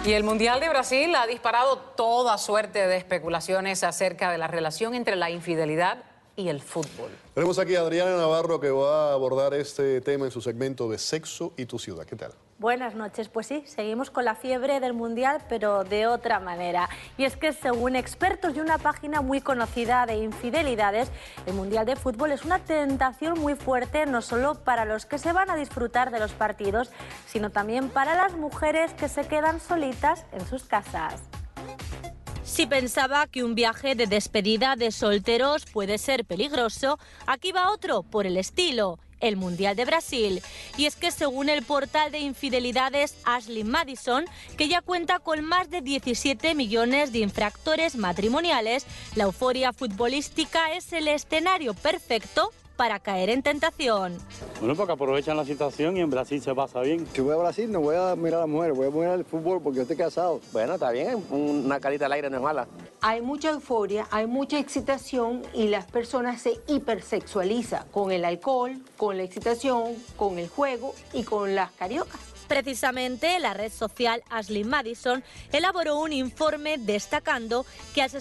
Y el Mundial de Brasil ha disparado toda suerte de especulaciones acerca de la relación entre la infidelidad y el fútbol. Tenemos aquí a Adriana Navarro, que va a abordar este tema en su segmento de Sexo y tu ciudad. ¿Qué tal? Buenas noches. Pues sí, seguimos con la fiebre del Mundial, pero de otra manera. Y es que según expertos de una página muy conocida de infidelidades, el Mundial de Fútbol es una tentación muy fuerte, no solo para los que se van a disfrutar de los partidos, sino también para las mujeres que se quedan solitas en sus casas. Si pensaba que un viaje de despedida de solteros puede ser peligroso, aquí va otro por el estilo: el Mundial de Brasil. Y es que según el portal de infidelidades Ashley Madison, que ya cuenta con más de 17 millones de infractores matrimoniales, la euforia futbolística es el escenario perfecto para caer en tentación. Bueno, porque aprovechan la situación y en Brasil se pasa bien. Si voy a Brasil no voy a mirar a las mujeres, voy a mirar el fútbol porque yo estoy casado. Bueno, está bien, una carita al aire no es mala. Hay mucha euforia, hay mucha excitación y las personas se hipersexualizan con el alcohol, con la excitación, con el juego y con las cariocas. Precisamente, la red social Ashley Madison elaboró un informe destacando que al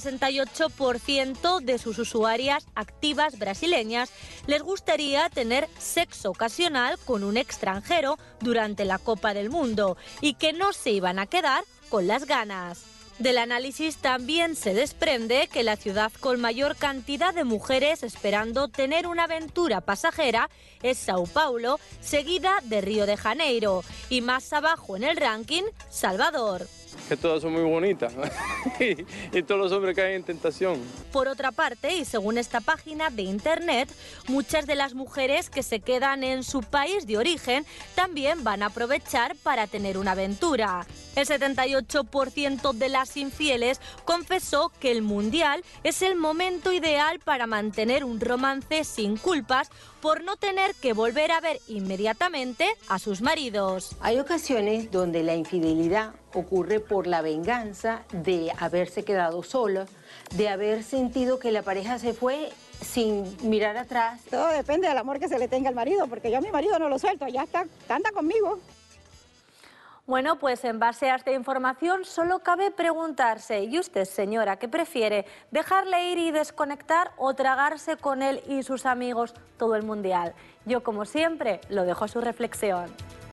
68% de sus usuarias activas brasileñas les gustaría tener sexo ocasional con un extranjero durante la Copa del Mundo y que no se iban a quedar con las ganas. Del análisis también se desprende que la ciudad con mayor cantidad de mujeres esperando tener una aventura pasajera es Sao Paulo, seguida de Río de Janeiro, y más abajo en el ranking, Salvador. Que todas son muy bonitas y todos los hombres caen en tentación. Por otra parte, y según esta página de internet, muchas de las mujeres que se quedan en su país de origen también van a aprovechar para tener una aventura. El 78% de las infieles confesó que el Mundial es el momento ideal para mantener un romance sin culpas por no tener que volver a ver inmediatamente a sus maridos. Hay ocasiones donde la infidelidad ocurre por la venganza de haberse quedado sola, de haber sentido que la pareja se fue sin mirar atrás. Todo depende del amor que se le tenga al marido, porque yo a mi marido no lo suelto, ya está, anda conmigo. Bueno, pues en base a esta información solo cabe preguntarse, ¿y usted, señora, qué prefiere? ¿Dejarle ir y desconectar o tragarse con él y sus amigos todo el Mundial? Yo, como siempre, lo dejo a su reflexión.